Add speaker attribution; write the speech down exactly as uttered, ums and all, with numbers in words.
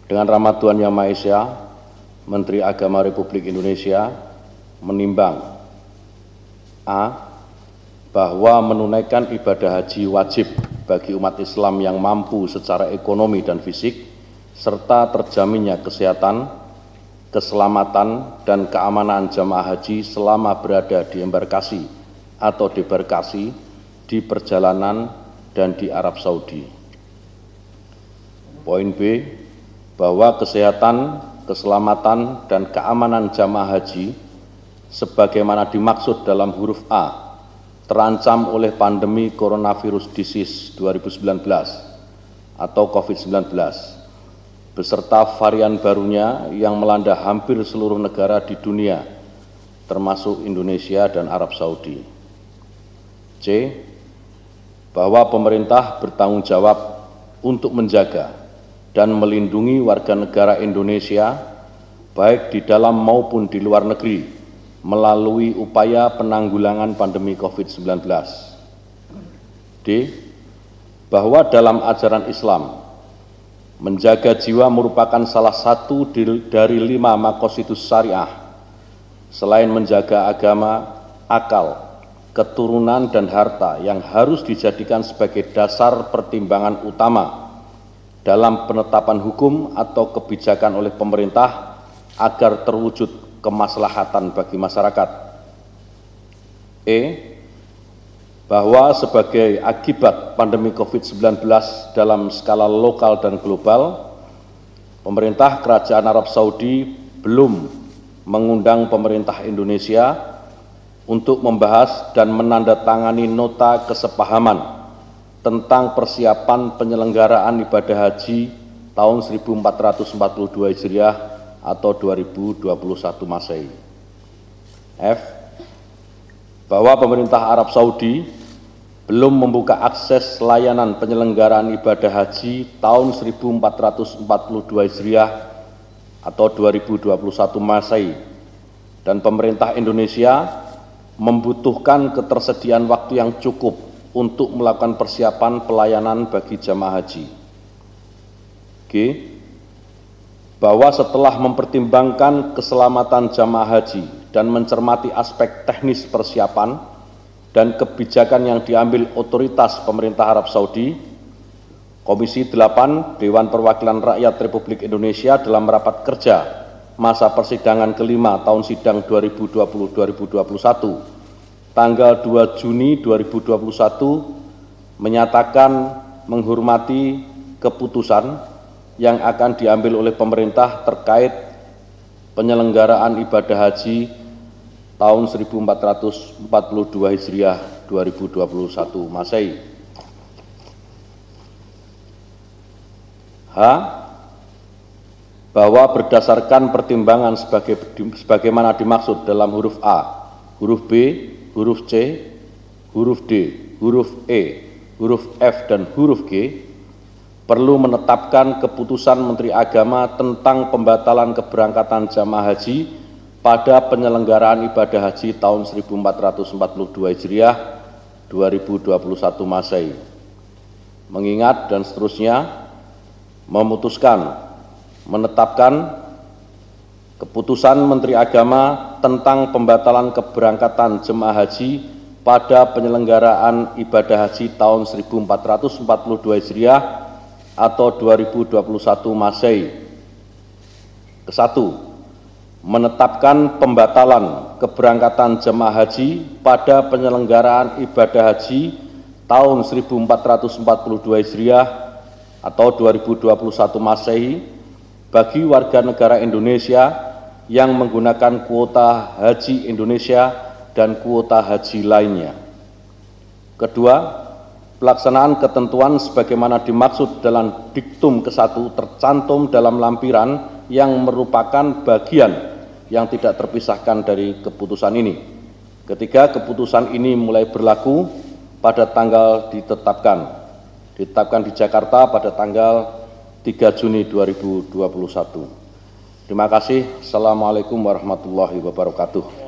Speaker 1: Dengan rahmat Tuhan Yang Maha Esa, Menteri Agama Republik Indonesia menimbang A. Bahwa menunaikan ibadah haji wajib bagi umat Islam yang mampu secara ekonomi dan fisik, serta terjaminnya kesehatan, keselamatan, dan keamanan jamaah haji selama berada di embarkasi atau debarkasi, di perjalanan, dan di Arab Saudi. Poin B, bahwa kesehatan, keselamatan, dan keamanan jamaah haji sebagaimana dimaksud dalam huruf A terancam oleh pandemi coronavirus disease dua ribu sembilan belas atau COVID sembilan belas beserta varian barunya yang melanda hampir seluruh negara di dunia termasuk Indonesia dan Arab Saudi. C. Bahwa pemerintah bertanggung jawab untuk menjaga dan melindungi warga negara Indonesia baik di dalam maupun di luar negeri melalui upaya penanggulangan pandemi COVID sembilan belas. D. Bahwa dalam ajaran Islam, menjaga jiwa merupakan salah satu dari lima maqasidus syariah. Selain menjaga agama, akal, keturunan, dan harta yang harus dijadikan sebagai dasar pertimbangan utama dalam penetapan hukum atau kebijakan oleh pemerintah agar terwujud kemaslahatan bagi masyarakat. E. Bahwa sebagai akibat pandemi COVID sembilan belas dalam skala lokal dan global, pemerintah Kerajaan Arab Saudi belum mengundang pemerintah Indonesia untuk membahas dan menandatangani nota kesepahaman tentang persiapan penyelenggaraan ibadah haji tahun seribu empat ratus empat puluh dua Hijriah atau dua ribu dua puluh satu Masehi. F. Bahwa pemerintah Arab Saudi belum membuka akses layanan penyelenggaraan ibadah haji tahun seribu empat ratus empat puluh dua Hijriah atau dua ribu dua puluh satu Masehi, dan pemerintah Indonesia membutuhkan ketersediaan waktu yang cukup untuk melakukan persiapan pelayanan bagi jamaah haji. G. Bahwa setelah mempertimbangkan keselamatan jamaah haji dan mencermati aspek teknis persiapan dan kebijakan yang diambil otoritas pemerintah Arab Saudi, Komisi delapan Dewan Perwakilan Rakyat Republik Indonesia dalam rapat kerja masa persidangan kelima tahun sidang dua ribu dua puluh sampai dua ribu dua puluh satu tanggal dua Juni dua ribu dua puluh satu menyatakan menghormati keputusan yang akan diambil oleh pemerintah terkait penyelenggaraan ibadah haji tahun seribu empat ratus empat puluh dua Hijriah dua ribu dua puluh satu Masehi. H. Bahwa berdasarkan pertimbangan sebagai, sebagaimana dimaksud dalam huruf A, huruf B, huruf C, huruf D, huruf E, huruf F, dan huruf G, perlu menetapkan keputusan Menteri Agama tentang pembatalan keberangkatan jamaah haji pada penyelenggaraan ibadah haji tahun seribu empat ratus empat puluh dua Hijriah dua ribu dua puluh satu Masehi. Mengingat dan seterusnya, memutuskan menetapkan keputusan Menteri Agama tentang pembatalan keberangkatan jemaah haji pada penyelenggaraan ibadah haji tahun seribu empat ratus empat puluh dua Hijriah atau dua ribu dua puluh satu Masehi. Kesatu, menetapkan pembatalan keberangkatan jemaah haji pada penyelenggaraan ibadah haji tahun seribu empat ratus empat puluh dua Hijriah atau dua ribu dua puluh satu Masehi bagi warga negara Indonesia yang menggunakan kuota haji Indonesia dan kuota haji lainnya. Kedua, pelaksanaan ketentuan sebagaimana dimaksud dalam diktum kesatu tercantum dalam lampiran yang merupakan bagian yang tidak terpisahkan dari keputusan ini. Ketika keputusan ini mulai berlaku pada tanggal ditetapkan, ditetapkan di Jakarta pada tanggal tiga Juni dua ribu dua puluh satu. Terima kasih. Assalamualaikum warahmatullahi wabarakatuh.